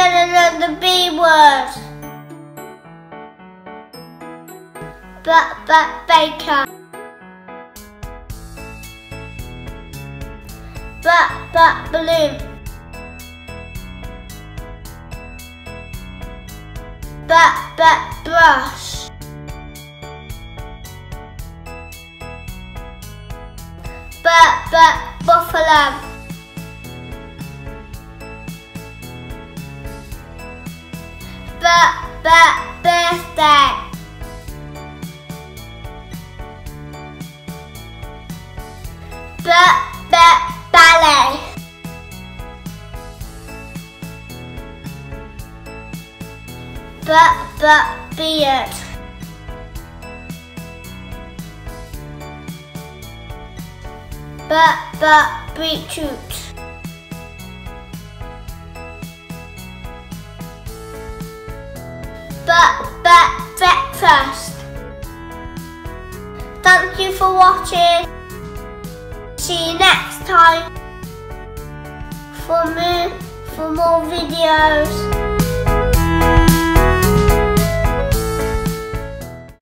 again another B word. Baker. Balloon. Brush. Buffalo. Birthday. Ballet. Beard. Beetroot. Breakfast. Thank you for watching. See you next time for more videos.